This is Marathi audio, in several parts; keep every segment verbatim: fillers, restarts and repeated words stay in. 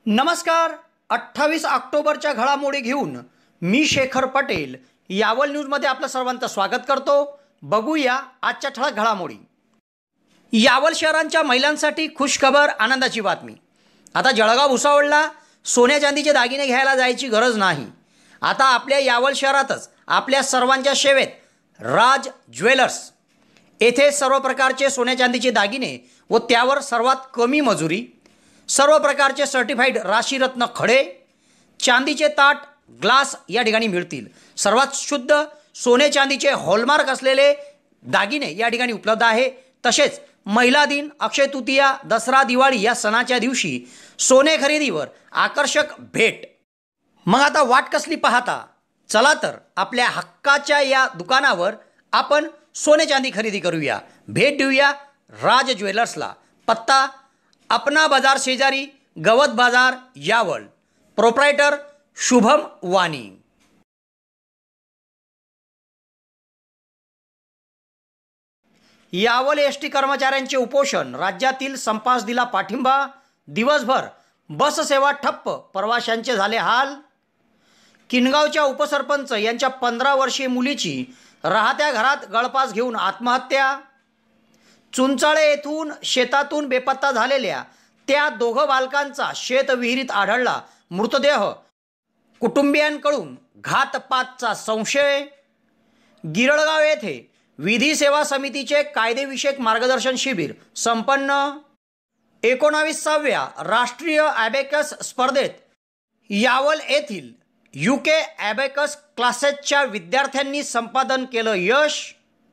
नमस्कार. अठ्ठावीस ऑक्टोबरच्या घडामोडी घेऊन मी शेखर पटेल यावल न्यूजमध्ये आपलं सर्वांचं स्वागत करतो. बघूया आजच्या ठळक घडामोडी. यावल शहरांच्या महिलांसाठी खुशखबर, आनंदाची बातमी. आता जळगाव भुसावळला सोन्या चांदीचे दागिने घ्यायला जायची गरज नाही. आता आपल्या यावल शहरातच आपल्या सर्वांच्या सेवेत राज ज्वेलर्स येथे सर्व प्रकारचे सोन्या चांदीचे दागिने व त्यावर सर्वात कमी मजुरी, सर्व प्रकारचे सर्टिफाईड राशीरत्न खडे, चांदीचे ताट, ग्लास या ठिकाणी मिळतील. सर्वात शुद्ध सोने चांदीचे हॉलमार्क असलेले दागिने या ठिकाणी उपलब्ध आहे. तसेच महिला दिन, अक्षय तृतीया, दसरा, दिवाळी या सणाच्या दिवशी सोने खरेदीवर आकर्षक भेट. मग आता वाट कसली पाहता, चला तर आपल्या हक्काच्या या दुकानावर आपण सोने चांदी खरेदी करूया. भेट देऊया राज ज्वेलर्सला. पत्ता अपना बाजार शेजारी, गवत बाजार, Yawal. Proprietor Shubham Wani. Yawal S T कर्मचाऱ्यांचे उपोषण, राज्यातील संपास दिला पाठिंबा. दिवसभर बस सेवा ठप्प, प्रवाशांचे झाले हाल. किनगावच्या उपसरपंच यांच्या पंधरा वर्षीय मुलीची राहत्या घरात गळफास घेऊन आत्महत्या. चुंचाळे येथून शेतातून बेपत्ता झालेल्या त्या दोघं बालकांचा शेतविहिरीत आढळला मृतदेह. कुटुंबियांकडून घातपातचा संशय. गिरळगाव येथे विधी सेवा समितीचे कायदेविषयक मार्गदर्शन शिबिर संपन्न. एकोणावीसाव्या राष्ट्रीय ॲबेकस स्पर्धेत यावल येथील यू के ॲबेकस क्लासेसच्या विद्यार्थ्यांनी संपादन केलं यश.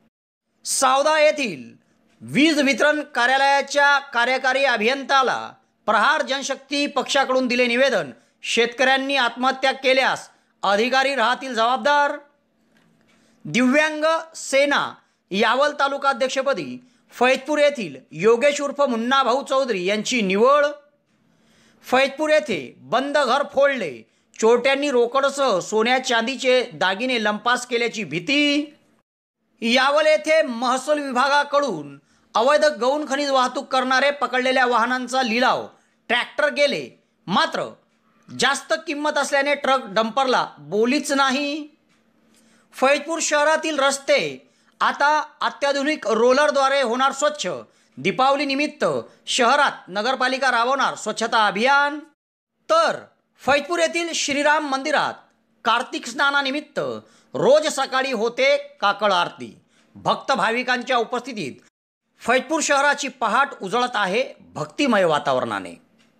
सावदा येथील वीज वितरण कार्यालयाच्या कार्यकारी अभियंत्याला प्रहार जनशक्ती पक्षाकडून दिले निवेदन. शेतकऱ्यांनी आत्महत्या केल्यास अधिकारी राहतील जबाबदार. दिव्यांग सेना यावल तालुकाध्यक्षपदी फैजपूर येथील योगेश उर्फ मुन्ना भाऊ चौधरी यांची निवड. फैजपूर येथे बंद घर फोडले, चोरट्यांनी रोकडसह सोन्या चांदीचे दागिने लंपास केल्याची भीती. यावल येथे महसूल विभागाकडून अवैध गौण खनिज वाहतूक करणारे पकडलेल्या वाहनांचा लिलाव. ट्रॅक्टर गेले, मात्र जास्त किंमत असल्याने ट्रक डंपरला बोलीच नाही. फैजपूर शहरातील रस्ते आता अत्याधुनिक रोलरद्वारे होणार स्वच्छ. दीपावलीनिमित्त शहरात नगरपालिका राबवणार स्वच्छता अभियान. तर फैजपूर येथील श्रीराम मंदिरात कार्तिक स्नानानिमित्त रोज सकाळी होते काकड आरती. भक्त भाविकांच्या उपस्थितीत फैजपूर शहराची पहाट उजळत आहे भक्तिमय वातावरणाने.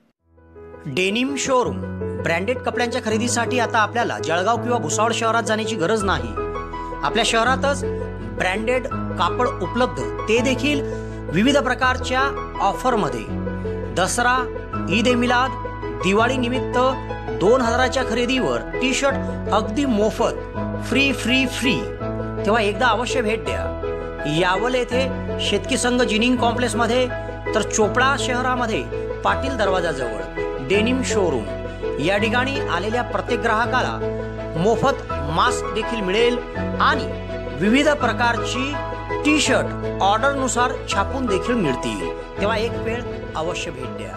डेनिम शोरूम, ब्रँडेड कपड्यांच्या खरेदीसाठी आता आपल्याला जळगाव किंवा भुसावळ शहरात जाण्याची गरज नाही. आपल्या शहरातच ब्रँडेड कापड उपलब्ध, ते देखील विविध प्रकारच्या ऑफरमध्ये. दसरा, ईद ए मिलाद, दिवाळी निमित्त दोन हजाराच्या खरेदीवर टी शर्ट अगदी मोफत, फ्री फ्री फ्री. तेव्हा एकदा अवश्य भेट द्या. यावल येथे शेतकी संघ जिनिंग कॉम्प्लेक्समध्ये, तर चोपडा शहरामध्ये पाटील दरवाजाजवळ डेनिम शोरूम. या ठिकाणी आलेल्या प्रत्येक ग्राहकाला मोफत मास्क देखील मिळेल आणि विविध प्रकारची टी शर्ट ऑर्डरनुसार छापून देखील मिळतील. तेव्हा एक वेळ अवश्य भेट द्या.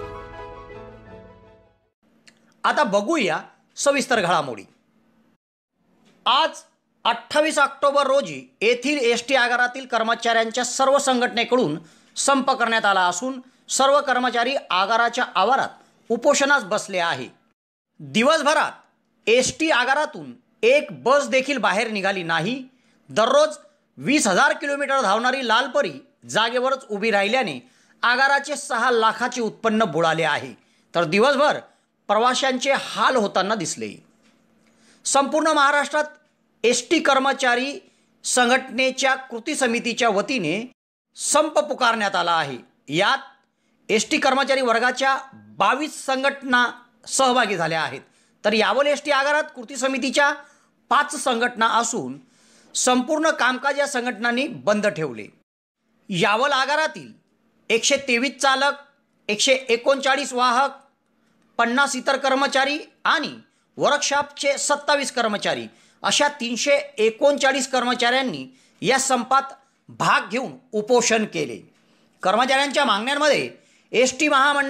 आता बघूया सविस्तर घडामोडी. आज अठ्ठावीस ऑक्टोबर रोजी येथील एस टी आगारातील कर्मचाऱ्यांच्या सर्व संघटनेकडून संप करण्यात आला असून सर्व कर्मचारी आगाराच्या आवारात उपोषणास बसले आहे. दिवसभरात एस टी आगारातून एक बस देखील बाहेर निघाली नाही. दररोज वीस हजार किलोमीटर धावणारी लालपरी जागेवरच उभी राहिल्याने आगाराचे सहा लाखाचे उत्पन्न बुडाले आहे. तर दिवसभर प्रवाशांचे हाल होताना दिसले. संपूर्ण महाराष्ट्रात एस टी कर्मचारी संघटनेच्या कृती समितीच्या वतीने संप पुकारण्यात आला आहे. यात एस टी कर्मचारी वर्गाच्या बावीस संघटना सहभागी झाल्या आहेत. तर यावल एस टी आगारात कृती समितीच्या पाच संघटना असून संपूर्ण कामकाज या संघटनांनी बंद ठेवले. यावल आगारातील एकशे तेवीस चालक, एकशे एकोणचाळीस वाहक, पन्नास इतर कर्मचारी आणि वर्कशॉपचे सत्तावीस कर्मचारी अशा तीनशे एकोणचाळीस कर्मचाऱ्यांनी या संपात भाग घेऊन उपोषण केले. कर्मचाऱ्यांच्या मागण्यांमध्ये एस टी महामंडळ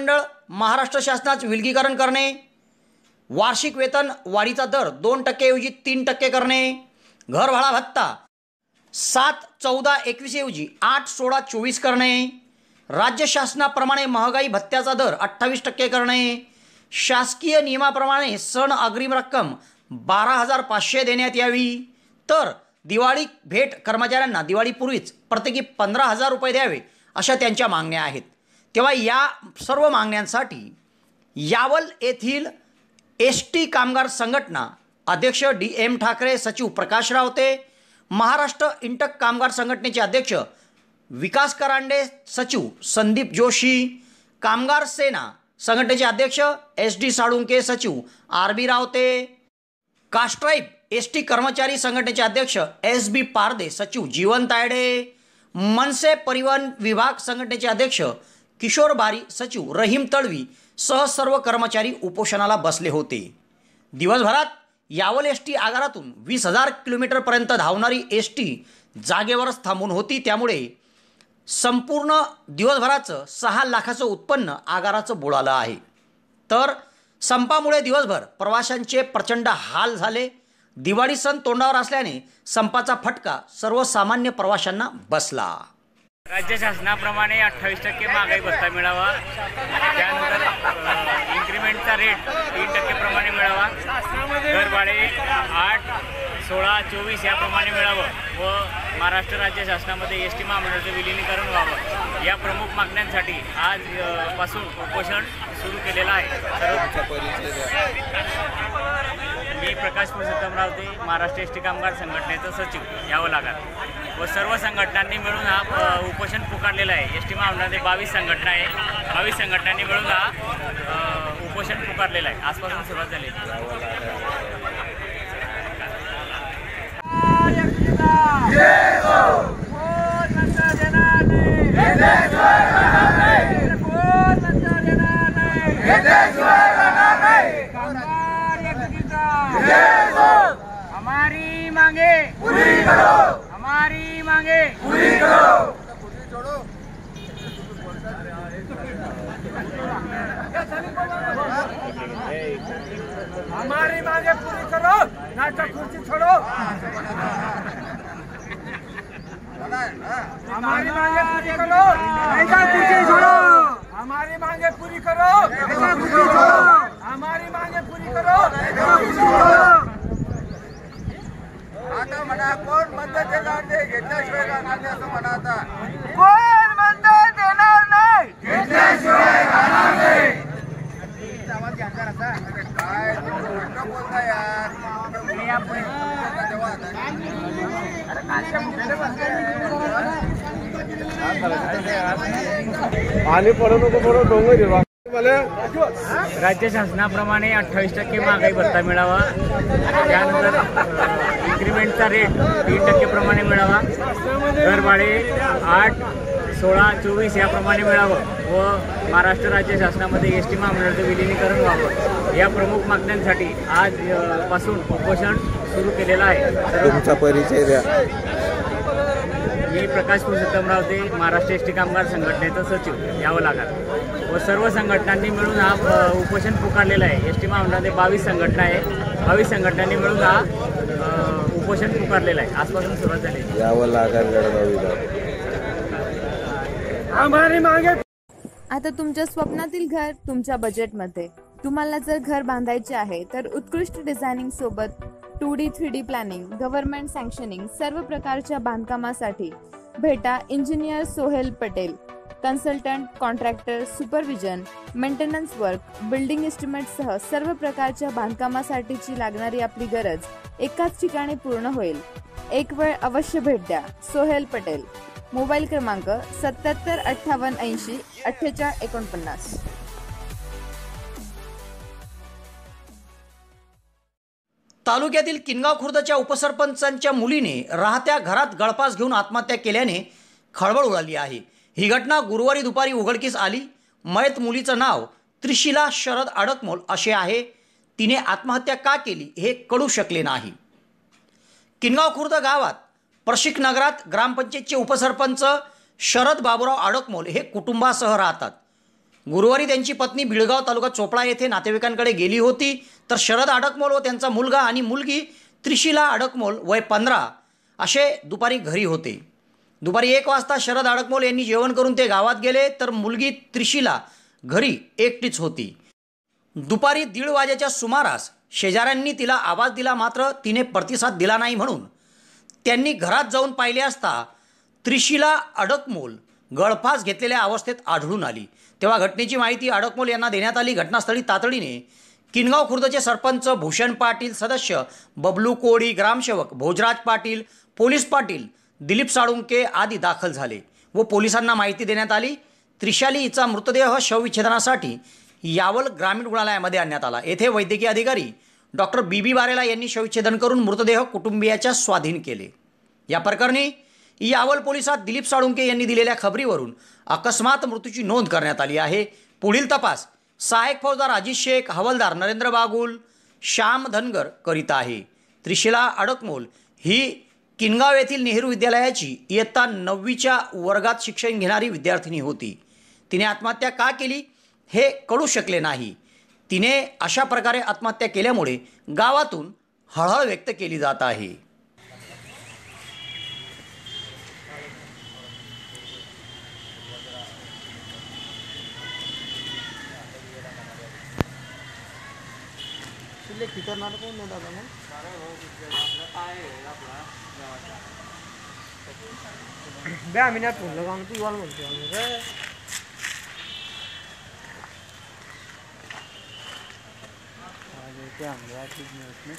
महाराष्ट्र शासनाचे विलगीकरण करणे, वार्षिक वेतन वाढीचा दर दोन टक्केऐवजी तीन टक्के करणे, घरभाडा भत्ता सात चौदा एकवीस ऐवजी आठ सोळा चोवीस करणे, राज्य शासनाप्रमाणे महागाई भत्त्याचा दर अठ्ठावीस टक्के करणे, शासकीय नियमाप्रमाणे सण अग्रिम रक्कम बारा हजार पाचशे देण्यात यावी, तर दिवाळी भेट कर्मचाऱ्यांना दिवाळीपूर्वीच प्रत्येकी पंधरा हजार रुपये द्यावे अशा त्यांच्या मागण्या आहेत. तेव्हा या सर्व मागण्यांसाठी यावल येथील एस टी कामगार संघटना अध्यक्ष डी एम ठाकरे, सचिव प्रकाश रावते, महाराष्ट्र इंटक कामगार संघटनेचे अध्यक्ष विकास करांडे, सचिव संदीप जोशी, कामगार सेना संघटनेचे अध्यक्ष एस डी साळुंके, सचिव R B Rawate, Castribe S T कर्मचारी संघटनेचे अध्यक्ष एस बी पारदे, सचिव जीवन तायडे, मनसे परिवहन विभाग संघटनेचे अध्यक्ष किशोर बारी, सचिव रहीम तळवी सह सर्व कर्मचारी उपोषणाला बसले होते. दिवसभरात यावल एस टी आगारातून वीस हजार किलोमीटरपर्यंत धावणारी एस टी जागेवरच थांबून होती. त्यामुळे संपूर्ण दिवसभराचं सहा लाखाचं उत्पन्न आगाराचं बुडालं आहे. तर संपामुळे दिवसभर प्रवाशांचे प्रचंड हाल झाले. दिवाळी सण तोंडावर असल्याने संपाचा फटका सर्वसामान्य प्रवाशांना बसला. राज्य शासनाप्रमाणे अठ्ठावीस टक्के महागाई भत्ता मिळावा, त्यानंतर इन्क्रिमेंटचा रेट तीन टक्के प्रमाणे मिळावा, घरभाडे आठ सोळा चोवीस याप्रमाणे मिळावं व महाराष्ट्र राज्य शासनामध्ये एस टी महामंडळाचं विलिनीकरण व्हावं या प्रमुख मागण्यांसाठी आज पासून उपोषण सुरू केलेलं आहे. मी प्रकाश पुरुषोत्तम रावते, महाराष्ट्र एस टी कामगार संघटनेचा सचिव यावल आगार व सर्व संघटनांनी मिळून हा उपोषण पुकारलेलं आहे. एस टी महामंडळामध्ये बावीस संघटना आहे, बावीस संघटनांनी मिळून हा उपोषण पुकारलेलं आहे. आजपासून सुरुवात झाली. हमारी मांगे पूरी करो, हमारी मांगे पूरी करो. हमारी मांगे पूरी करो, नाटक कुर्सी छोड़ो. हमारी मांगे पूरी करो, नाटक कुर्सी छोड़ो. हमारी मांगे पूरी करो, नाटक कुर्सी छोड़ो. हमारी मांगे पूरी करो, नाटक कुर्सी छोड़ो. आता म्हणा कोण म्हणतं देणार नाही, घेतल्याशिवाय राहणार नाही असं म्हणा. आता कोण म्हणतं देणार नाही, घेतल्याशिवाय राहणार नाही. आवाज घ्यायचा आता काय खोटं बोलता यार. पाणी पडू नको बरोबर डोंगर राज्य शासनाप्रमाणे अठ्ठावीस टक्के महागाई भत्ता मिळावा, त्यानंतर इन्क्रिमेंटचा रेट तीन टक्के प्रमाणे मिळावा, घरभाडे आठ सोळा चोवीस याप्रमाणे मिळावं व महाराष्ट्र राज्य शासनामध्ये एस टी महामंडळाचं विलिनीकरण व्हावं या प्रमुख मागण्यांसाठी आज पासून उपोषण सुरू केलेलं आहे. तुमचा परिचय द्या. मी प्रकाश पुरुषोत्तम रावते, महाराष्ट्र एस टी कामगार संघटनेचा सचिव यावल आगार व सर्व संघटनांनी मिळून हा उपोषण पुकारलेलं आहे. एस टी महामंडळामध्ये बावीस संघटना आहे, बावीस संघटनांनी मिळून हा उपोषण पुकारलेलं आहे. आजपासून सुरुवात झाली. यावल आगार हमारी मांगे. आता तुमच्या स्वप्नातील घर तुमच्या बजेटमध्ये. तुम्हाला जर घर बांधायचे आहे तर उत्कृष्ट डिझायनिंग सोबत two D three D planning, government sanctioning सर्व प्रकारच्या बांधकामासाठी भेटा engineer Sohel Patel, consultant, contractor, supervision, maintenance work, building एस्टिमेटसह सर्व प्रकारच्या बांधकामासाठीची लागणारी आपली गरज एकाच ठिकाणी पूर्ण होईल. एक वेळ अवश्य भेट द्या. सोहेल पटेल. मोबाईल क्रमांक सत्याहत्तर अठ्ठावन्न ऐंशी अठ्ठेचाळीस एकोणपन्नास. तालुक्यातील किनगाव खुर्दच्या उपसरपंचांच्या मुलीने राहत्या घरात गळफास घेऊन आत्महत्या केल्याने खळबळ उडाली आहे. ही घटना गुरुवारी दुपारी उघडकीस आली. मयत मुलीचं नाव त्रिशिला शरद अडकमोल असे आहे. तिने आत्महत्या का केली हे कळू शकले नाही. किनगाव खुर्द गावात प्रशिक नगरात ग्रामपंचायतचे उपसरपंच शरद बाबूराव अडकमोल हे कुटुंबासह राहतात. गुरुवारी त्यांची पत्नी बिळगाव तालुका चोपडा येथे नातेवाईकांकडे गेली होती, तर शरद अडकमोल व त्यांचा मुलगा आणि मुलगी त्रिशिला अडकमोल वय पंधरा असे दुपारी घरी होते. दुपारी एक वाजता शरद अडकमोल यांनी जेवण करून ते गावात गेले, तर मुलगी त्रिशिला घरी एकटीच होती. दुपारी दीड वाजेच्या सुमारास शेजाऱ्यांनी तिला आवाज दिला, मात्र तिने प्रतिसाद दिला नाही. म्हणून त्यांनी घरात जाऊन पाहिले असता त्रिशिला अडकमोल गळफास घेतलेल्या अवस्थेत आढळून आली. तेव्हा घटनेची माहिती अडकमोल यांना देण्यात आली. घटनास्थळी तातडीने किनगाव खुर्दचे सरपंच भूषण पाटील, सदस्य बबलू कोळी, ग्रामसेवक भोजराज पाटील, पोलीस पाटील दिलीप साळुंके आदी दाखल झाले व पोलिसांना माहिती देण्यात आली. त्रिशाली हिचा मृतदेह शवविच्छेदनासाठी यावल ग्रामीण रुग्णालयामध्ये आणण्यात आला. येथे वैद्यकीय अधिकारी डॉक्टर बी बी बारेला यांनी शवविच्छेदन करून मृतदेह कुटुंबियाच्या स्वाधीन केले. या प्रकरणी यावल पोलिसात दिलीप साळुंके यांनी दिलेल्या खबरीवरून अकस्मात मृत्यूची नोंद करण्यात आली आहे. पुढील तपास सहाय्यक फौजदार अजित शेख, हवालदार नरेंद्र बागुल, श्याम धनगर करीत आहे. त्रिशिला अडकमोल ही किनगाव येथील नेहरू विद्यालयाची इयत्ता नववीच्या वर्गात शिक्षण घेणारी विद्यार्थिनी होती. तिने आत्महत्या का केली हे कळू शकले नाही. तिने अशा प्रकारे आत्महत्या केल्यामुळे गावातून हळहळ व्यक्त केली जात आहे. ब्या मिनिट फोन लगाऊन तू वाल म्हणतो क्या हम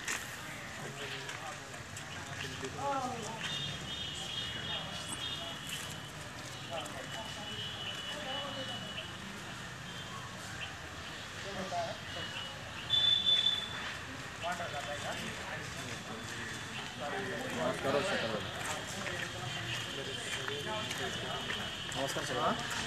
नमस्कार सर.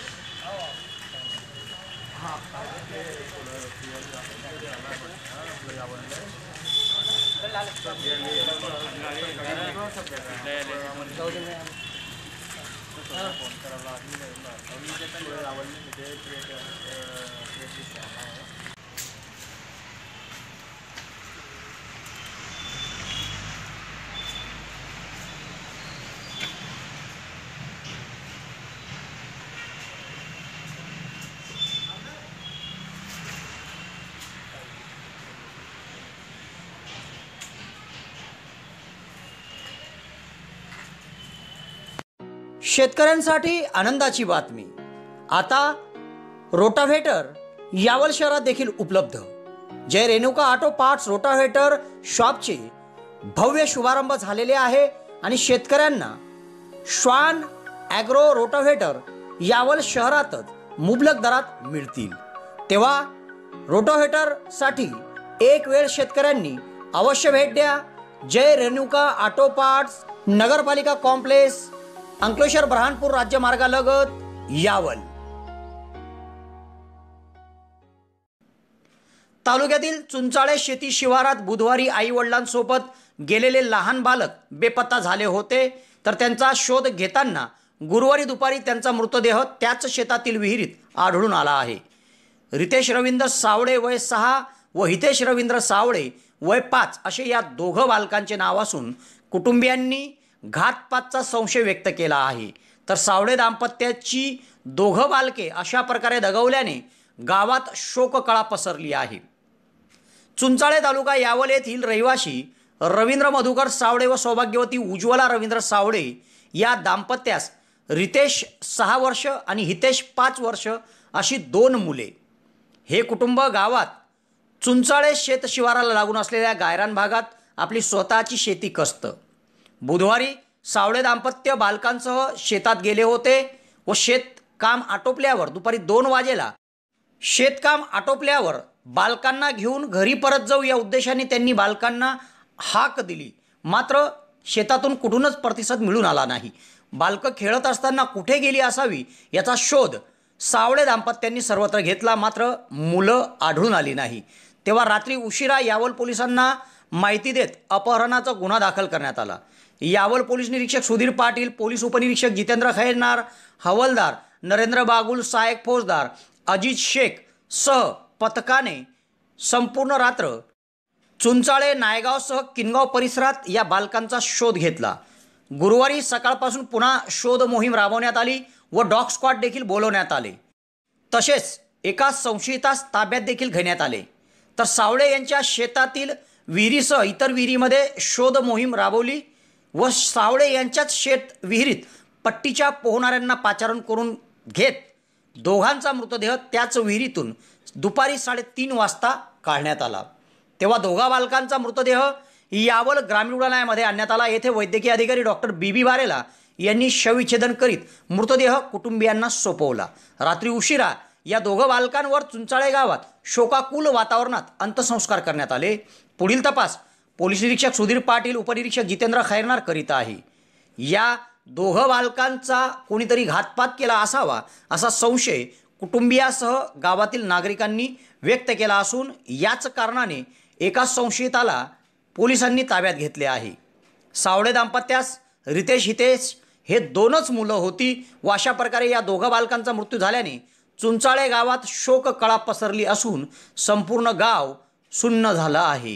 शेतकऱ्यांसाठी आनंदाची बातमी. आता रोटाव्हेटर यावल शहरात देखील उपलब्ध. Jai Renuka auto parts rotavator शॉपचे भव्य शुभारंभ झालेले आहे आणि शेतकऱ्यांना श्वान ॲग्रो रोटाव्हेटर यावल शहरातच मुबलक दरात मिळतील. तेव्हा रोटाव्हेटरसाठी एक वेळ शेतकऱ्यांनी अवश्य भेट द्या. जय रेणुका ऑटो पार्ट्स, नगरपालिका कॉम्प्लेक्स, अंकलेश्वर ब्रहानपूर राज्यमार्गालगत, यावल. तालुक्यातील चुंचाळे शेती शिवारात बुधवारी आई वडिलांसोबत गेलेले लहान बालक बेपत्ता झाले होते, तर त्यांचा शोध घेताना गुरुवारी दुपारी त्यांचा मृतदेह त्याच शेतातील विहिरीत आढळून आला आहे. रितेश रवींद्र सावळे वय सहा व हितेश रवींद्र सावळे वय पाच असे या दोघं बालकांचे नाव असून कुटुंबियांनी घातपातचा संशय व्यक्त केला आहे. तर सावळे दाम्पत्याची दोघं बालके अशा प्रकारे दगावल्याने गावात शोककळा पसरली आहे. चुंचाळे तालुका यावल येथील रहिवासी रवींद्र मधुकर सावळे व सौभाग्यवती उज्ज्वला रवींद्र सावळे या दाम्पत्यास रितेश सहा वर्ष आणि हितेश पाच वर्ष अशी दोन मुले. हे कुटुंब गावात चुंचाळे शेत शिवाराला लागून असलेल्या गायरान भागात आपली स्वतःची शेती कसतं. बुधवारी सावळे दाम्पत्य बालकांसह शेतात गेले होते व शेतकाम आटोपल्यावर दुपारी दोन वाजेला शेतकाम आटोपल्यावर बालकांना घेऊन घरी परत जाऊ या उद्देशाने त्यांनी बालकांना हाक दिली. मात्र शेतातून कुठूनच प्रतिसाद मिळून आला नाही. बालकं खेळत असताना कुठे गेली असावी याचा शोध सावळे दाम्पत्यांनी सर्वत्र घेतला, मात्र मुलं आढळून आली नाही. तेव्हा रात्री उशिरा यावल पोलिसांना माहिती देत अपहरणाचा गुन्हा दाखल करण्यात आला. यावल पोलीस निरीक्षक सुधीर पाटील, पोलीस उपनिरीक्षक जितेंद्र खैरनार, हवालदार नरेंद्र बागुल, सहाय्यक फौजदार अजित शेख सह पथकाने संपूर्ण रात्र चुंचाळे नायगावसह किनगाव परिसरात या बालकांचा शोध घेतला। गुरुवारी सकाळपासून पुन्हा शोध मोहीम राबवण्यात आली व डॉग स्क्वॉड देखील बोलवण्यात आले। तसेच एका संशयितास ताब्यात देखील घेण्यात आले। तर सावळे यांच्या शेतातील विहिरीसह इतर विहिरीमध्ये शोध मोहीम राबवली व सावळे यांच्याच शेत विहिरीत पट्टीच्या पोहणाऱ्यांना पाचारण करून घेत दोघांचा मृतदेह त्याच विहिरीतून दुपारी साडेतीन वाजता काढण्यात आला। तेव्हा दोघा बालकांचा मृतदेह यावल ग्रामीण रुग्णालयामध्ये आणण्यात आला। येथे वैद्यकीय अधिकारी डॉक्टर बी बी बारेला यांनी शवविच्छेदन करीत मृतदेह कुटुंबियांना सोपवला। रात्री उशिरा या दोघं बालकांवर चुंचाळे गावात शोकाकुल वातावरणात अंत्यसंस्कार करण्यात आले। पुढील तपास पोलीस निरीक्षक सुधीर पाटील, उपनिरीक्षक जितेंद्र खैरनार करीत आहे। या दोघं बालकांचा कोणीतरी घातपात केला असावा असा संशय कुटुंबियासह गावातील नागरिकांनी व्यक्त केला असून याच कारणाने एका संशयिताला पोलिसांनी ताब्यात घेतले आहे। सावळे दाम्पत्यास रितेश हितेश हे दोनच मुलं होती व अशा प्रकारे या दोघा बालकांचा मृत्यू झाल्याने चुंचाळे गावात शोककळा पसरली असून संपूर्ण गाव सुन्न झालं आहे।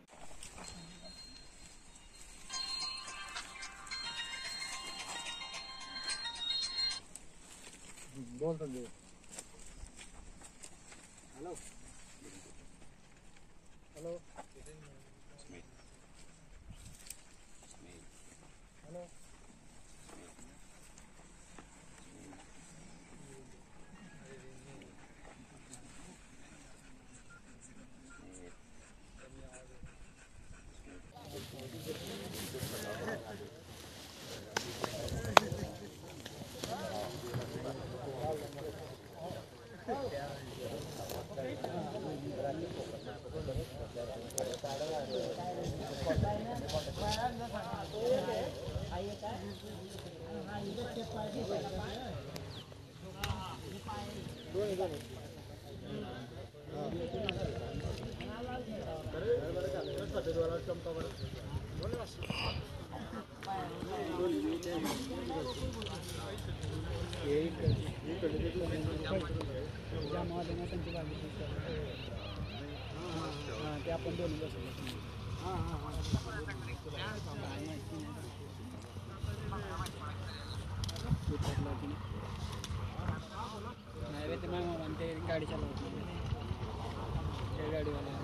गाड़ी चला गाड़ी वाला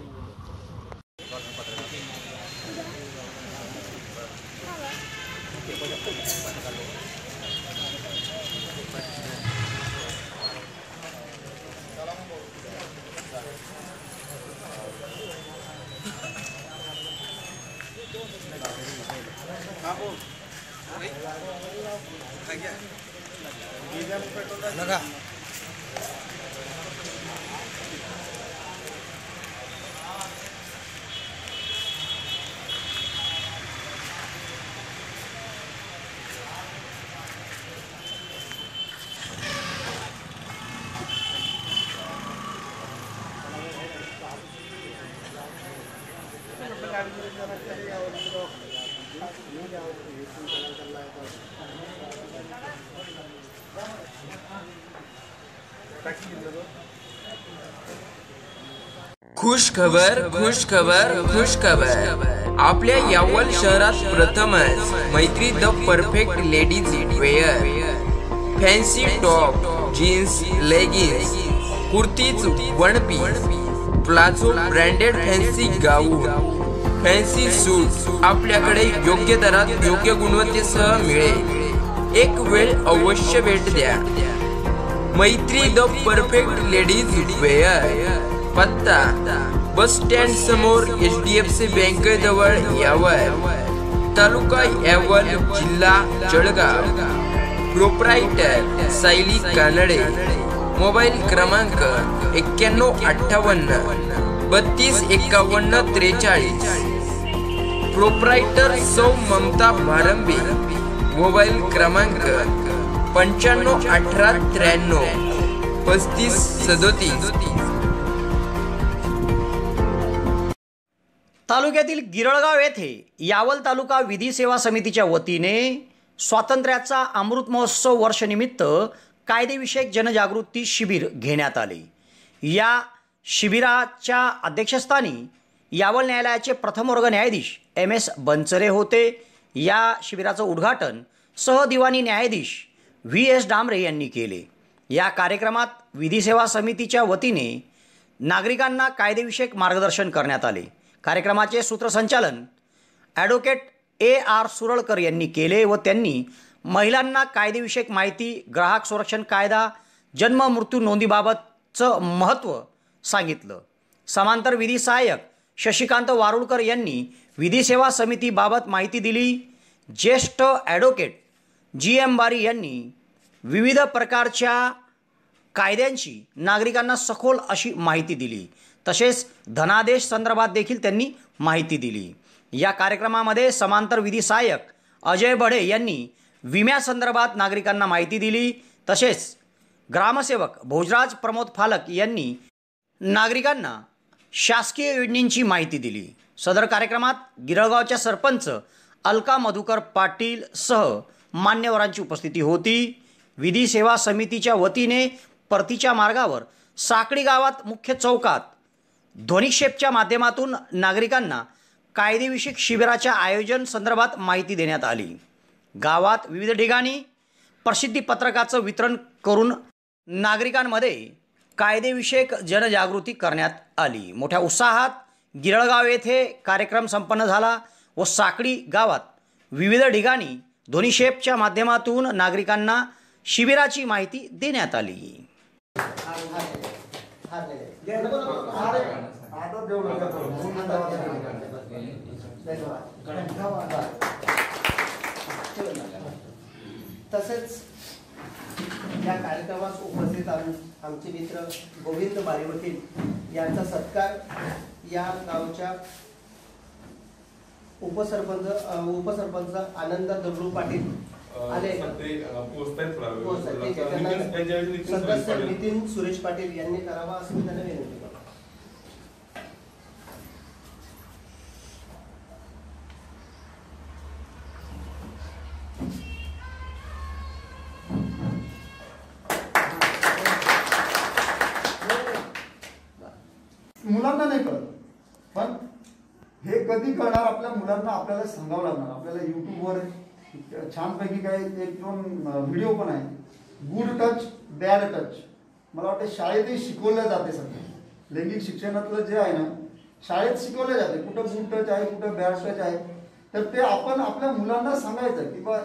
लगा खुश खबर खुश खबर खुश खबर आपल्या यावल शहरात प्रथमच Maitri the perfect ladies wear fancy top jeans leggings kurtis one piece palazzo branded fancy gown fancy suit आपल्याकडे योग्य दरात योग्य गुणवत्तेसह मिळेल। एक वेळ अवश्य भेट द्या। मैत्री द परफेक्ट लेडीज वेअर पत्ता बस स्टँड समोर H D F C bank जवळ यावल तालुका यावल जिल्हा जळगाव। प्रोप्रायटर सायली कानडे। मोबाईल क्रमांक एक्क्याण्णव अठ्ठावन्न बत्तीस एकावन्न त्रेचाळीस। प्रोप्रायटर सौ ममता भारंबे। मोबाईल क्रमांक पंच्याण्णव अठरा त्र्याण्णव पस्तीस सदोतीस। तालुक्यातील गिरळगाव येथे यावल तालुका विधी सेवा समितीच्या वतीने स्वातंत्र्याचा अमृत महोत्सव वर्षनिमित्त कायदेविषयक जनजागृती शिबिर घेण्यात आले। या शिबिराच्या अध्यक्षस्थानी यावल न्यायालयाचे प्रथम वर्ग न्यायाधीश एम एस बनचरे होते। या शिबिराचं उद्घाटन सहदिवाणी न्यायाधीश व्ही एस डांबरे यांनी केले। या कार्यक्रमात विधी सेवा समितीच्या वतीने नागरिकांना कायदेविषयक मार्गदर्शन करण्यात आले। कार्यक्रमाचे सूत्रसंचालन ॲडव्होकेट ए आर सुरळकर यांनी केले व त्यांनी महिलांना कायदेविषयक माहिती, ग्राहक संरक्षण कायदा, जन्म मृत्यू नोंदीबाबतचं महत्त्व सांगितलं। समांतर विधी सहाय्यक शशिकांत वारुळकर यांनी विधी सेवा समितीबाबत माहिती दिली। ज्येष्ठ ॲडव्होकेट जी एम बारी यांनी विविध प्रकारच्या कायद्यांची नागरिकांना सखोल अशी माहिती दिली। तसेच धनादेश संदर्भात देखील त्यांनी माहिती दिली। या कार्यक्रमामध्ये समांतर विधी सहाय्यक अजय बढे यांनी विम्यासंदर्भात नागरिकांना माहिती दिली। तसेच ग्रामसेवक भोजराज प्रमोद फालक यांनी नागरिकांना शासकीय योजनांची माहिती दिली। सदर कार्यक्रमात गिरळगावच्या सरपंच अलका मधुकर पाटील सह मान्यवरांची उपस्थिती होती। विधी सेवा समितीच्या वतीने परतीच्या मार्गावर साकडी गावात मुख्य चौकात ध्वनिक्षेपच्या माध्यमातून नागरिकांना कायदेविषयक शिबिराच्या आयोजन संदर्भात माहिती देण्यात आली। गावात विविध ठिकाणी प्रसिद्धी पत्रकाचं वितरण करून नागरिकांमध्ये कायदेविषयक जनजागृती करण्यात आली। मोठ्या उत्साहात गिरळगाव येथे कार्यक्रम संपन्न झाला व साकडी गावात विविध ठिकाणी ध्वनिक्षेपच्या माध्यमातून नागरिकांना शिबिराची माहिती देण्यात आली। तसेच या कार्यक्रमास उपस्थित आमचे मित्र गोविंद बारीवकील यांचा सत्कार या गावच्या उपसरपंच उपसरपंच आनंद दगडू पाटील आले सदस्य नितीन सुरेश पाटील यांनी करावा असं मी त्यांना विनंती करतो। मुलांना नाही कळत, पण हे कधी कळणार आपल्या मुलांना आपल्याला सांगावं लागणार। आपल्याला युट्यूबवर छानपैकी काही एक दोन व्हिडिओ पण आहे, गुड टच बॅड टच। मला वाटतं शाळेतही शिकवलं जाते सगळं, लैंगिक शिक्षणातलं जे आहे ना शाळेत शिकवलं जाते, कुठं गुड टच आहे कुठं बॅड टच आहे। तर ते आपण आपल्या मुलांना सांगायचं की बा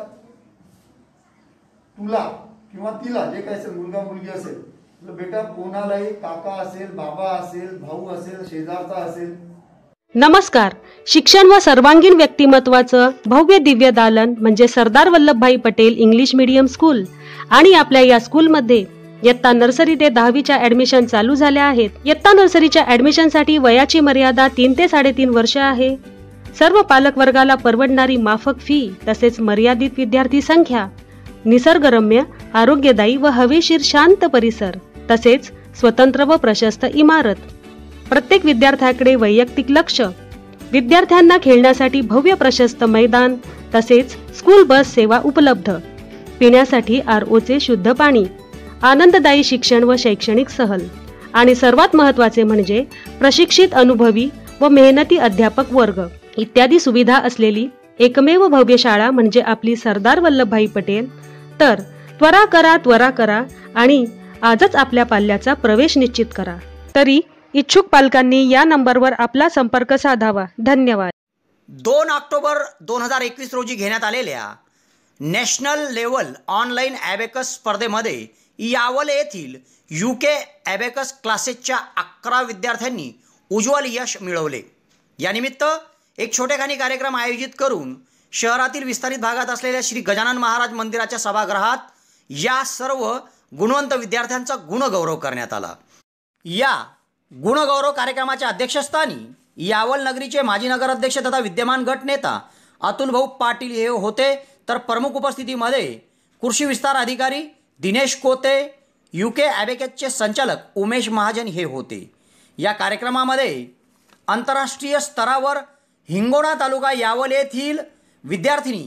तुला किंवा तिला जे काय असेल, मुलगा मुलगी असेल, बेटा कोणालाही काका असेल, बाबा असेल, भाऊ असेल, शेजारचा असेल। नमस्कार। शिक्षण व सर्वांगीण व्यक्तिमत्वाचं भव्य दिव्य दालन म्हणजे Sardar Vallabhbhai Patel English medium school आणि आपल्या या स्कूलमध्ये इयत्ता नर्सरी ते दहावीच्या ऍडमिशन चालू झाल्या आहेत। इयत्ता नर्सरीच्या ऍडमिशनसाठी वयाची मर्यादा तीन ते साडेतीन वर्ष आहे। सर्व पालक वर्गाला परवडणारी माफक फी तसेच मर्यादित विद्यार्थी संख्या, निसर्गरम्य, आरोग्यदायी व हवेशीर शांत परिसर तसेच स्वतंत्र व प्रशस्त इमारत, प्रत्येक विद्यार्थ्याकडे वैयक्तिक लक्ष, विद्यार्थ्यांना खेळण्यासाठी भव्य प्रशस्त मैदान तसेच स्कूल बस सेवा उपलब्ध, पिण्यासाठी आर ओचे शुद्ध पाणी, आनंददायी शिक्षण व शैक्षणिक सहल आणि सर्वात महत्त्वाचे म्हणजे प्रशिक्षित अनुभवी व मेहनती अध्यापक वर्ग इत्यादी सुविधा असलेली एकमेव भव्य शाळा म्हणजे आपली सरदार वल्लभभाई पटेल। तर त्वरा करा त्वरा करा आणि आजच आपल्या पाल्याचा प्रवेश निश्चित करा। तरी इच्छुक पालकांनी या नंबरवर आपला संपर्क साधावा। धन्यवाद। दोन ऑक्टोबर दोन हजार एकवीस रोजी घेण्यात आलेल्या नॅशनल लेवल ऑनलाईन ॲबेकस स्पर्धेमध्ये यावल येथील यू के ॲबेकस क्लासेसच्या अकरा विद्यार्थ्यांनी उज्ज्वल यश मिळवले। यानिमित्त एक छोटेखानी कार्यक्रम आयोजित करून शहरातील विस्तारित भागात असलेल्या श्री गजानन महाराज मंदिराच्या सभागृहात या सर्व गुणवंत विद्यार्थ्यांचा गुणगौरव करण्यात आला। या गुणगौरव कार्यक्रमाच्या अध्यक्षस्थानी यावल नगरीचे माजी नगराध्यक्ष तथा विद्यमान गट नेता अतुल भाऊ पाटील हे होते, तर प्रमुख उपस्थितीमध्ये कृषी विस्तार अधिकारी दिनेश कोते, यू के ॲबेकसचे संचालक उमेश महाजन हे होते। या कार्यक्रमामध्ये आंतरराष्ट्रीय स्तरावर हिंगोणा तालुका यावल येथील विद्यार्थिनी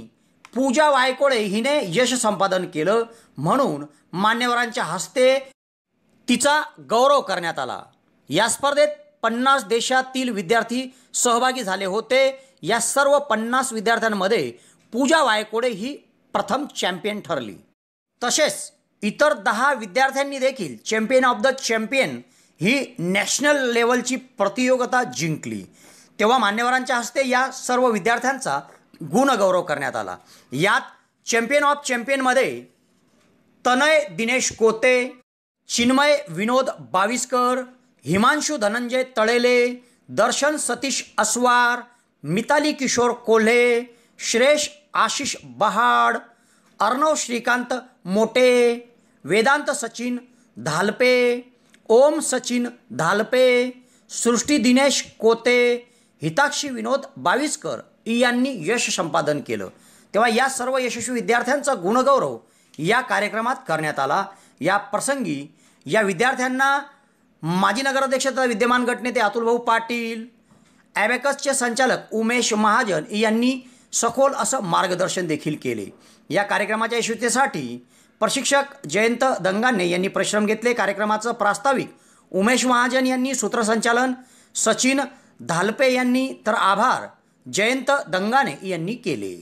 पूजा वायकोळे हिने यश संपादन केलं, म्हणून मान्यवरांच्या हस्ते तिचा गौरव करण्यात आला। या स्पर्धेत पन्नास देशातील विद्यार्थी सहभागी झाले होते। या सर्व पन्नास विद्यार्थ्यांमध्ये पूजा वायकोळे ही प्रथम चॅम्पियन ठरली। तसेच इतर दहा विद्यार्थ्यांनी देखील चॅम्पियन ऑफ द चॅम्पियन ही नॅशनल लेवलची प्रतियोगिता जिंकली। तेव्हा मान्यवरांच्या हस्ते या सर्व विद्यार्थ्यांचा गुणगौरव करण्यात आला। यात चॅम्पियन ऑफ चॅम्पियनमध्ये तनय दिनेश कोते, चिन्मय विनोद बाविस्कर, हिमांशु धनंजय तळेले, दर्शन सतीश अस्वार, मिताली किशोर कोल्हे, श्रेष आशिष बहाड, अर्णव श्रीकांत मोटे, वेदांत सचिन धालपे, ओम सचिन धालपे, सृष्टी दिनेश कोते, हिताक्षी विनोद बाविस्कर यांनी यश संपादन केलं। तेव्हा या सर्व यशस्वी विद्यार्थ्यांचा गुणगौरव या कार्यक्रमात करण्यात आला। या प्रसंगी या विद्यार्थ्यांना माजी नगराध्यक्ष तथा विद्यमान गटनेते अतुलभाऊ पाटील, ॲबॅकसचे संचालक उमेश महाजन यांनी सखोल असं मार्गदर्शन देखील केले। या कार्यक्रमाच्या यशस्वीतेसाठी प्रशिक्षक जयंत दंगाने यांनी परिश्रम घेतले। कार्यक्रमाचं प्रास्ताविक उमेश महाजन यांनी, सूत्रसंचालन सचिन धालपे यांनी, तर आभार जयंत दंगाने यांनी केले।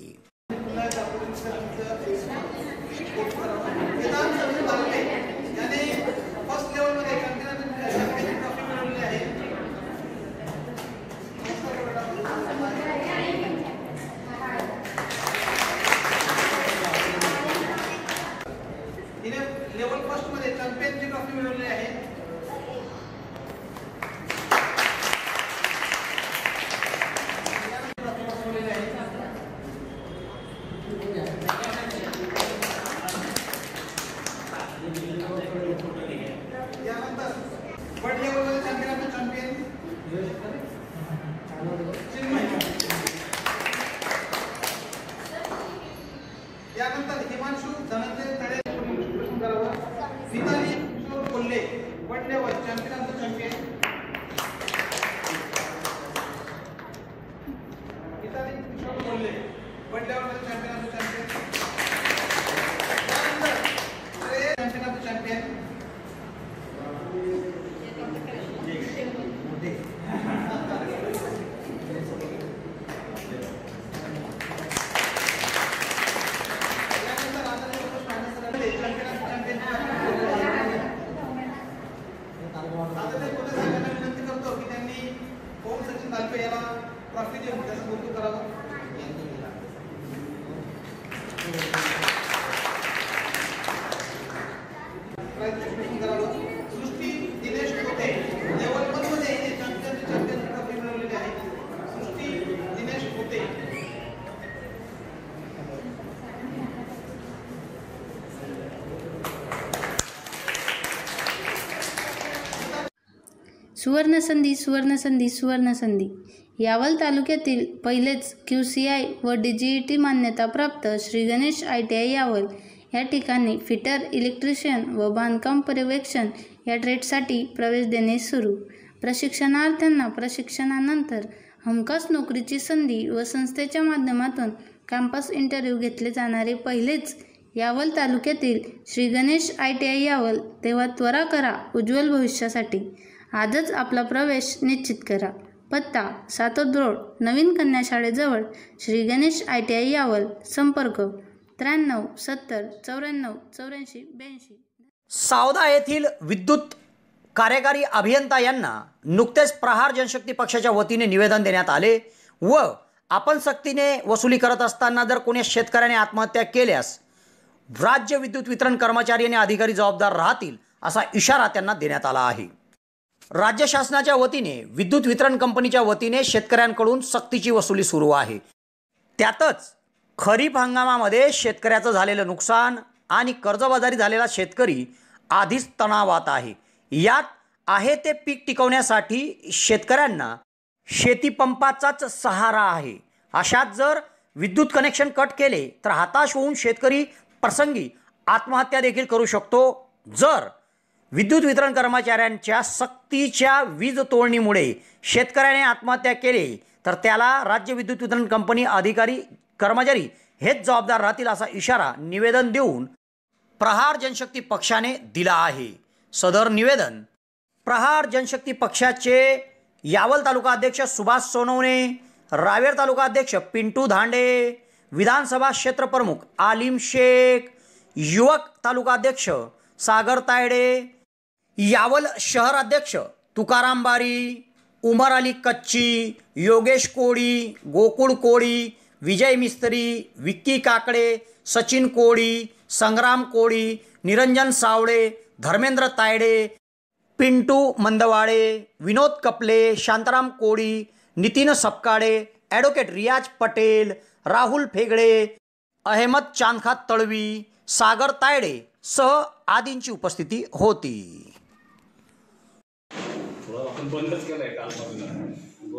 लेवल फर्स्ट मध्ये चॅम्पियनची ट्रॉफी मिळवली आहे। यानंतर वर्ल्ड लेवलमध्ये चॅम्पियन चॅम्पियन चिन्मय, यानंतर Himanshu Dhananjay Tale, Mitali Kishor Kolhe world level champion of the champion, Mitali Kishor Kolhe world level champion of the champion, champion of the champion, विनंती करतो की त्यांनी ओम सचिन धालपे याला ट्रॉफी देऊन त्याचं कौतुक करावं। सृष्टी दिनेश कोते लेवल वन मध्ये चॅम्पियन चॅम्पियन ट्रॉफी मिळवलेली आहे। सृष्टी दिनेश कोते, सुवर्णसंधी सुवर्णसंधी सुवर्णसंधी यावल तालुक्यातील पहिलेच क्यू सी आय व डी जी ई टी मान्यताप्राप्त Shri Ganesh I T I Yawal या ठिकाणी फिटर, इलेक्ट्रिशियन व बांधकाम पर्यवेक्षण या ट्रेडसाठी प्रवेश देणे सुरू। प्रशिक्षणार्थ्यांना प्रशिक्षणानंतर हमखास नोकरीची संधी व संस्थेच्या माध्यमातून कॅम्पस इंटरव्ह्यू घेतले जाणारे पहिलेच यावल तालुक्यातील Shri Ganesh I T I Yawal. तेव्हा त्वरा करा उज्ज्वल भविष्यासाठी, आजच आपला प्रवेश निश्चित करा। पत्ता सातोद रोड, नवीन कन्या शाळेजवळ, Shri Ganesh I T I Yawal. संपर्क त्र्याण्णव सत्तर चौऱ्याण्णव चौऱ्याऐंशी ब्याऐंशी। सावदा येथील विद्युत कार्यकारी अभियंता यांना नुकतेच प्रहार जनशक्ती पक्षाच्या वतीने निवेदन देण्यात आले व आपण सक्तीने वसुली करत असताना जर कोणी शेतकऱ्याने आत्महत्या केल्यास राज्य विद्युत वितरण कर्मचारी आणि अधिकारी जबाबदार राहतील असा इशारा त्यांना देण्यात आला आहे। राज्य शासनाच्या वतीने विद्युत वितरण कंपनीच्या वतीने शेतकऱ्यांकडून सक्तीची वसुली सुरू आहे। त्यातच खरीप हंगामामध्ये शेतकऱ्याचं झालेलं नुकसान आणि कर्जबाजारी झालेला शेतकरी आधीच तणावात आहे। यात आहे ते पीक टिकवण्यासाठी शेतकऱ्यांना शेतीपंपाचाच सहारा आहे। अशात जर विद्युत कनेक्शन कट केले तर हताश होऊन शेतकरी प्रसंगी आत्महत्या देखील करू शकतो। जर विद्युत वितरण कर्मचाऱ्यांच्या सक्तीच्या वीज तोडणीमुळे शेतकऱ्याने आत्महत्या केली तर त्याला राज्य विद्युत वितरण कंपनी अधिकारी कर्मचारी हेच जबाबदार राहतील असा इशारा निवेदन देऊन प्रहार जनशक्ती पक्षाने दिला आहे. सदर निवेदन प्रहार जनशक्ती पक्षाचे यावल तालुका अध्यक्ष सुभाष सोनवणे, रावेर तालुका अध्यक्ष पिंटू धांडे, विधानसभा क्षेत्र प्रमुख आलिम शेख, युवक तालुका अध्यक्ष सागर तायडे, यावल शहर अध्यक्ष तुकाराम बारी, उमर अली कच्ची, योगेश कोळी, गोकुळ कोळी, विजय मिस्त्री, विक्की काकडे, सचिन कोळी, संग्राम कोळी, निरंजन सावळे, धर्मेंद्र तायडे, पिंटू मंदवाडे, विनोद कपले, शांताराम कोळी, नितीन सपकाळे, ॲडव्होकेट रियाज पटेल, राहुल फेगडे, अहमद चांदखा तळवी, सागर तायडे सह आदींची उपस्थिती होती. बंदच केलंय कालपासून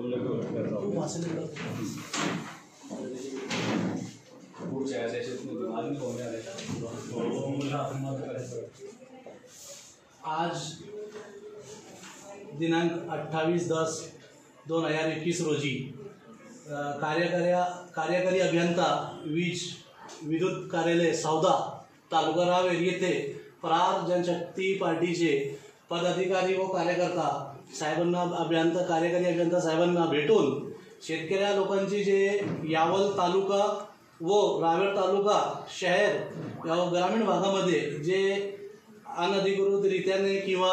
आज दिनांक अठ्ठावीस दस दोन हजार एकवीस रोजी कार्यकारी कार्यकारी अभियंता वीज विद्युत कार्यालय सौदा तालुका रावेर येथे प्रहार जनशक्ती पार्टीचे पदाधिकारी व कार्यकर्ता साहेबांना अभियंता कार्यकारी अभियंता साहेबांना भेटून शेतकऱ्या लोकांची जे यावल तालुका व रावेर तालुका शहर या ग्रामीण भागामध्ये जे अनधिकृतरित्याने किंवा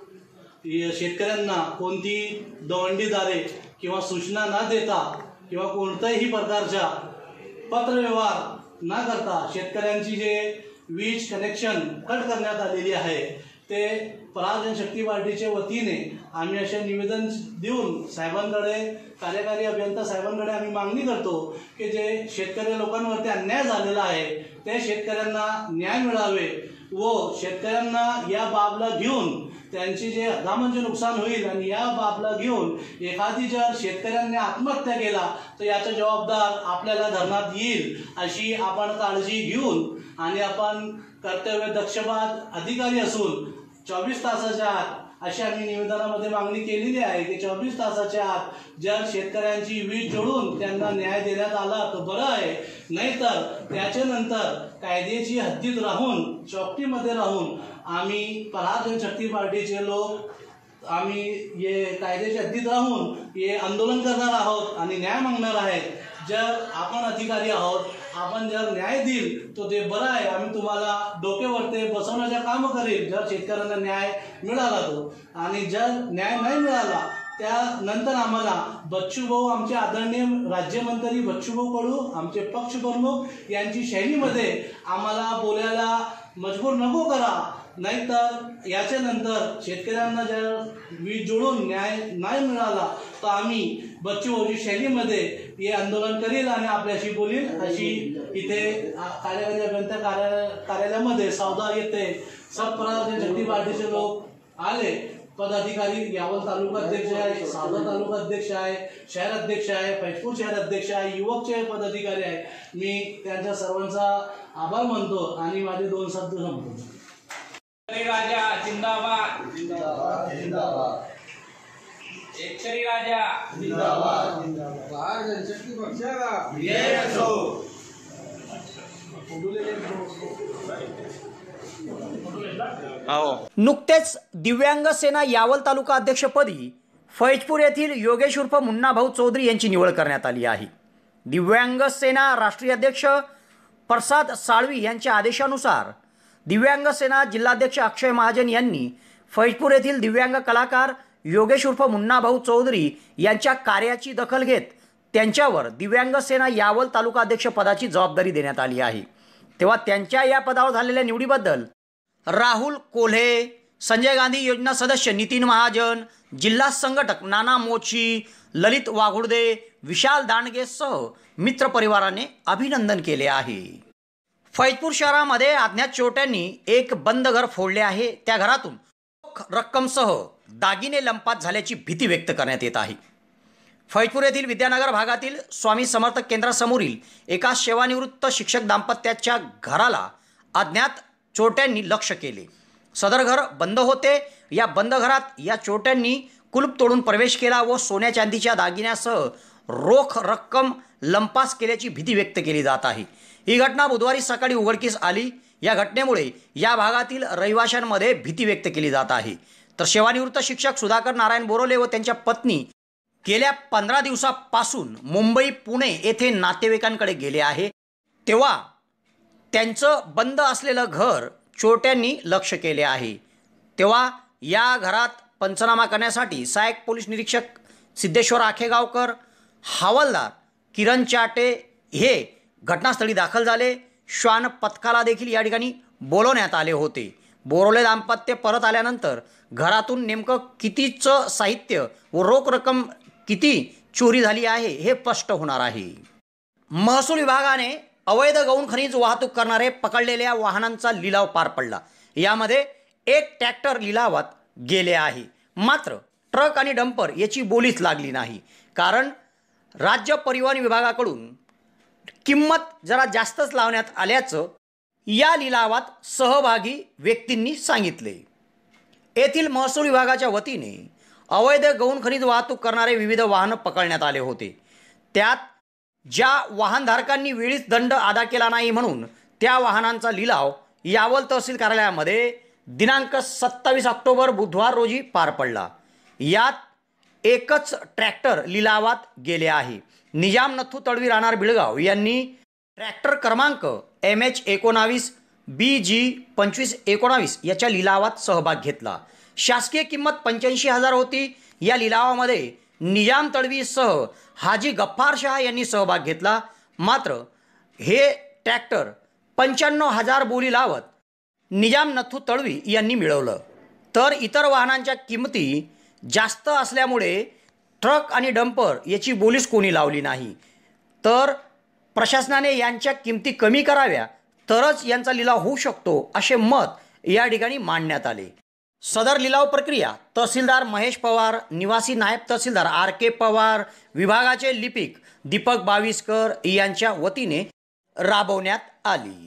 शेतकऱ्यांना कोणती दवंडीदारे किंवा सूचना न देता किंवा कोणत्याही प्रकारच्या पत्रव्यवहार न करता शेतकऱ्यांची जे वीज कनेक्शन कट करण्यात आलेली आहे ते प्रहार जनशक्ती पार्टीच्या वतीने आम्ही असे निवेदन देऊन साहेबांकडे कार्यकारी अभियंता साहेबांकडे आम्ही मागणी करतो की जे शेतकरी लोकांवरती अन्याय झालेला आहे ते शेतकऱ्यांना न्याय मिळावे व शेतकऱ्यांना या बाबला घेऊन त्यांची जे हंगामाचे नुकसान होईल आणि या बाबला घेऊन एखादी जर शेतकऱ्यांनी आत्महत्या केला तर याचा जबाबदार आपल्याला धरण्यात येईल अशी आपण काळजी घेऊन आणि आपण कर्तव्य दक्षपात अधिकारी असून चोवीस तासाच्या आत अशी आम्ही निवेदनामध्ये मागणी केलेली आहे की चोवीस तासाच्या आत जर शेतकऱ्यांची वीज जोडून त्यांना न्याय देण्यात आला तर बरं आहे, नाहीतर त्याच्यानंतर कायद्याची हद्दीत राहून चौकटीमध्ये राहून आम्ही प्रहार जनशक्ती पार्टीचे लोक आम्ही ये कायद्याच्या हद्दीत राहून हे आंदोलन करणार आहोत आणि न्याय मागणार आहेत. जर आपण अधिकारी आहोत, आपण जर न्याय देईल तो ते बरं आहे, आम्ही तुम्हाला डोक्यावरती बसवण्याचं काम करेल जर शेतकऱ्यांना न्याय मिळाला तो. आणि जर न्याय नाही मिळाला त्यानंतर आम्हाला बच्चूभाऊ आमचे आदरणीय राज्यमंत्री बच्चूभाऊ कडू आमचे पक्ष प्रमुख यांची शैलीमध्ये आम्हाला बोलायला मजबूर नको करा, नाहीतर याच्यानंतर शेतकऱ्यांना जर वीज जोडून न्याय नाही मिळाला तर आम्ही बच्चूभाऊची शैलीमध्ये हे आंदोलन करील आणि आपल्याशी बोलील अशी इथे कार्यकारी अभियंता कार्यालयामध्ये सौदा येथे सब प्रहार जनशक्ती पार्टीचे लोक आले. पदाधिकारी यावल तालुका अध्यक्ष आहे, सौदा तालुका अध्यक्ष आहे, शहर अध्यक्ष आहे, फैजपूर शहर अध्यक्ष आहे, युवकचे पदाधिकारी आहे. मी त्यांच्या सर्वांचा आभार मानतो आणि माझे दोन शब्द संपतो. राजा जिंदाबाद जिंदाबाद जिंदाबाद. शेतकरी राजा जिंदाबाद जिंदाबाद. प्रहार जनशक्ती पक्षाला विजय असो. नुकतेच दिव्यांग सेना यावल तालुका अध्यक्षपदी फैजपूर येथील योगेश उर्फ मुन्नाभाऊ चौधरी यांची निवड करण्यात आली आहे. दिव्यांग सेना राष्ट्रीय अध्यक्ष प्रसाद साळवी यांच्या आदेशानुसार दिव्यांग सेना जिल्हाध्यक्ष अक्षय महाजन यांनी फैजपूर येथील दिव्यांग कलाकार योगेश उर्फ मुन्नाभाऊ चौधरी यांच्या कार्याची दखल घेत त्यांच्यावर दिव्यांग सेना यावल तालुका अध्यक्ष पदाची जबाबदारी देण्यात आली आहे. तेव्हा त्यांच्या या पदावर झालेल्या निवडीबद्दल राहुल कोल्हे, संजय गांधी योजना सदस्य नितीन महाजन, जिल्हा संघटक नाना मोची, ललित वाघुर्दे, विशाल दांडगेसह मित्र परिवाराने अभिनंदन केले आहे. फैजपूर शहरामध्ये अज्ञात चोरट्यांनी एक बंद घर फोडले आहे. त्या घरातून रक्कमसह दागिने लंपात झाल्याची भीती व्यक्त करण्यात येत आहे. फैजपूर येथील विद्यानगर भागातील स्वामी समर्थ केंद्रासमोरील एका सेवानिवृत्त शिक्षक दाम्पत्याच्या घराला अज्ञात चोरट्यांनी लक्ष केले. सदर घर बंद होते. या बंद घरात या चोरट्यांनी कुलूप तोडून प्रवेश केला व सोन्या चांदीच्या दागिन्यासह रोख रक्कम लंपास केल्याची भीती व्यक्त केली जात आहे. ही घटना बुधवारी सकाळी उघडकीस आली. या घटनेमुळे या भागातील रहिवाशांमध्ये भीती व्यक्त केली जात आहे. तर सेवानिवृत्त शिक्षक सुधाकर नारायण बोरोले व त्यांच्या पत्नी गेल्या पंधरा दिवसापासून मुंबई पुणे येथे नातेवाईकांकडे गेले आहे. तेव्हा त्यांचं बंद असलेलं घर चोरट्यांनी लक्ष केले आहे. तेव्हा या घरात पंचनामा करण्यासाठी सहाय्यक पोलीस निरीक्षक सिद्धेश्वर आखेगावकर, हवालदार किरण चाटे हे घटनास्थळी दाखल झाले. श्वान पथकाला देखील या ठिकाणी बोलवण्यात आले होते. बोरोले दाम्पत्य परत आल्यानंतर घरातून नेमकं कितीचं साहित्य व रोख रक्कम किती चोरी झाली आहे हे स्पष्ट होणार आहे. महसूल विभागाने अवैध गौण खनिज वाहतूक करणारे पकडलेल्या वाहनांचा लिलाव पार पडला. यामध्ये एक ट्रॅक्टर लिलावात गेले आहे. मात्र ट्रक आणि डंपर याची बोलीच लागली नाही. कारण राज्य परिवहन विभागाकडून किंमत जरा जास्तच लावण्यात आल्याचं या लिलावात सहभागी व्यक्तींनी सांगितले. येथील महसूल विभागाच्या वतीने अवैध गौण खनिज वाहतूक करणारे विविध वाहनं पकडण्यात आले होते. त्यात ज्या वाहनधारकांनी वेळीच दंड अदा केला नाही म्हणून त्या वाहनांचा लिलाव यावल तहसील कार्यालयामध्ये दिनांक सत्तावीस ऑक्टोबर बुधवार रोजी पार पडला. यात एकच ट्रॅक्टर लिलावात गेले आहे. निजाम नथू तडवी राहणार बिळगाव यांनी ट्रॅक्टर क्रमांक एम एच एकोणावीस बी जी पंचवीस एकोणावीस याच्या लिलावात सहभाग घेतला. शासकीय किंमत पंच्याऐंशी हजार होती. या लिलावामध्ये निजाम तडवीसह हाजी गफ्फार शाह यांनी सहभाग घेतला. मात्र हे ट्रॅक्टर पंच्याण्णव हजार बोली लावत निजाम नथू तडवी यांनी मिळवलं. तर इतर वाहनांच्या किमती जास्त असल्यामुळे ट्रक आणि डंपर याची बोलीच कोणी लावली नाही. तर प्रशासनाने यांच्या किमती कमी कराव्या तरच यांचा लिलाव होऊ शकतो असे मत या ठिकाणी मांडण्यात आले. सदर लिलाव प्रक्रिया तहसीलदार महेश पवार, निवासी नायब तहसीलदार आर के पवार, विभागाचे लिपिक दीपक बाविस्कर यांच्या वतीने राबवण्यात आली.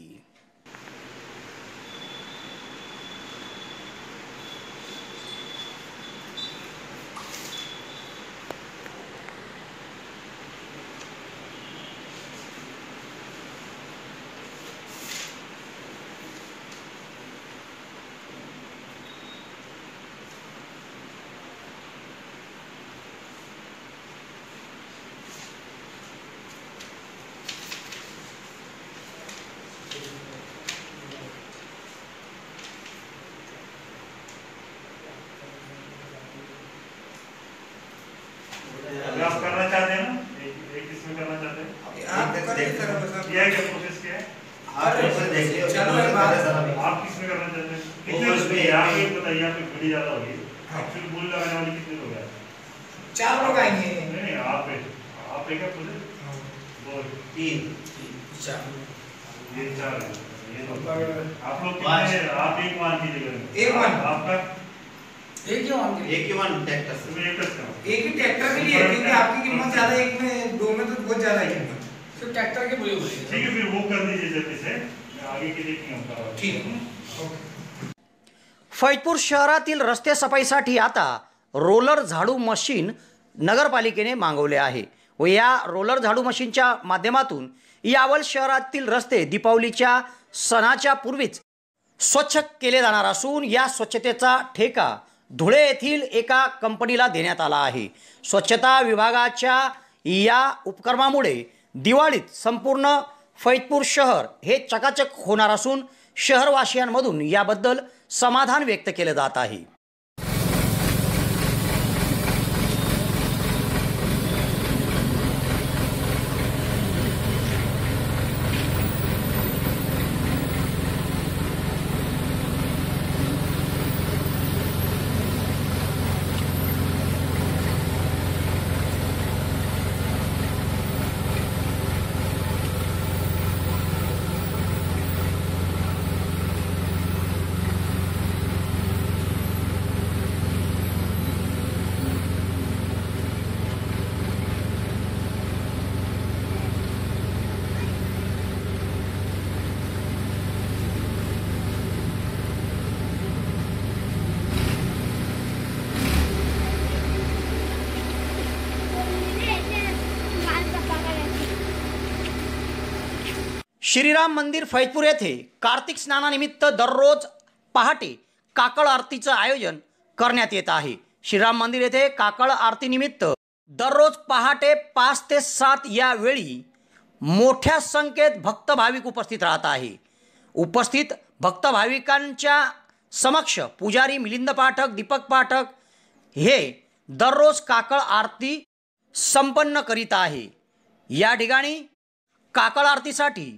आप करना चाहते हैं ना, एक एक इसमें करना चाहते हैं आप ये क्या प्रोसेस क्या है आप देखिए आप किसमें करना चाहते हैं कितने उसमें आप ये बताइए आप बड़ी ज़्यादा होगी एक्चुअली बोल लगाने वाले कितने लोग हैं चार लोग आएंगे नहीं नहीं आप आप एक प्रोसेस दो तीन चार ये चार आप लोग कितने आप एक मान कीजिएगा एक मान आपका एक ही मान एक ही मान ट्रैक्टर से एक एक ही ट्रैक्टर के लिए क्योंकि आपकी कीमत ज्यादा एक में दो में तो बहुत ज्यादा है कीमत तो ट्रैक्टर के बोले बोले ठीक है फिर वो कर दीजिए जल्दी से आगे के देखेंगे हम ठीक है. फैजपूर शहरातील रस्ते सफाईसाठी आता रोलर झाडू मशीन नगरपालिकेने मागवले आहे व या रोलर झाडू मशीनच्या माध्यमातून यावल शहरातील रस्ते दीपावलीच्या सणाच्या पूर्वीच स्वच्छ केले जाणार असून या स्वच्छतेचा ठेका धुळे येथील एका कंपनीला देण्यात आला आहे. स्वच्छता विभागाच्या या उपक्रमामुळे दिवाळीत संपूर्ण फैजपूर शहर हे चकाचक होणार असून शहरवासियांमधून याबद्दल समाधान व्यक्त केले जात आहे. श्रीराम मंदिर फैजपूर येथे कार्तिक स्नानानिमित्त दररोज पहाटे काकळ आरतीचं आयोजन करण्यात येत आहे। श्रीराम मंदिर येथे काकळ आरतीनिमित्त दररोज पहाटे पाच ते सात या वेळी मोठ्या संख्येत भक्त भाविक उपस्थित राहत आहे। उपस्थित भक्त भाविकांच्या समक्ष पुजारी मिलिंद पाठक, दीपक पाठक हे दररोज काकळ आरती संपन्न करीत आहे। या ठिकाणी काकळ आरतीसाठी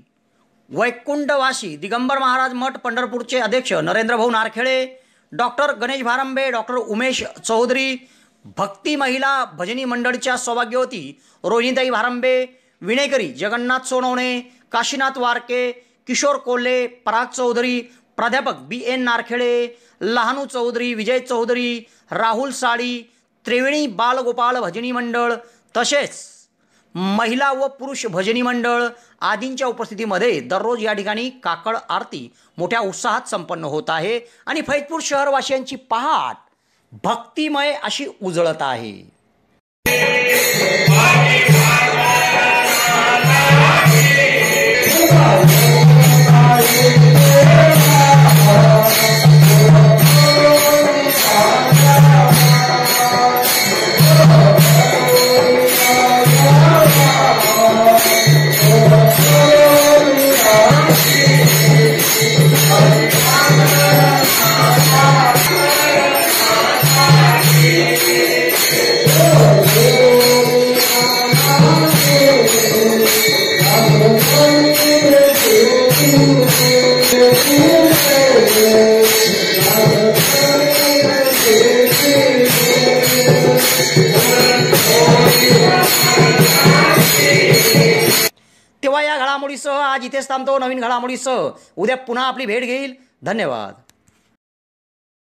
वैकुंठवासी दिगंबर महाराज मठ पंढरपूरचे अध्यक्ष नरेंद्र भाऊ नारखेळे, डॉक्टर गणेश भारंबे, डॉक्टर उमेश चौधरी, भक्ती महिला भजनी मंडळच्या सौभाग्यवती रोहिणीताई भारंबे, विणेकरी जगन्नाथ सोनवणे, काशीनाथ वारके, किशोर कोल्हे, पराग चौधरी, प्राध्यापक बी एन नारखेळे, लहानू चौधरी, विजय चौधरी, राहुल साळी, त्रिवेणी बालगोपाल भजनी मंडळ तसेच महिला व पुरुष भजनी मंडळ आदींच्या उपस्थितीमध्ये दररोज या ठिकाणी काकळ आरती मोठ्या उत्साहात संपन्न होत आहे आणि फैजपूर शहरवासियांची पहाट भक्तिमय अशी उजळत आहे। तेव्हा या घडामोडीसह आज इथेच थांबतो। नवीन घडामोडीसह उद्या पुन्हा आपली भेट घेईल। धन्यवाद।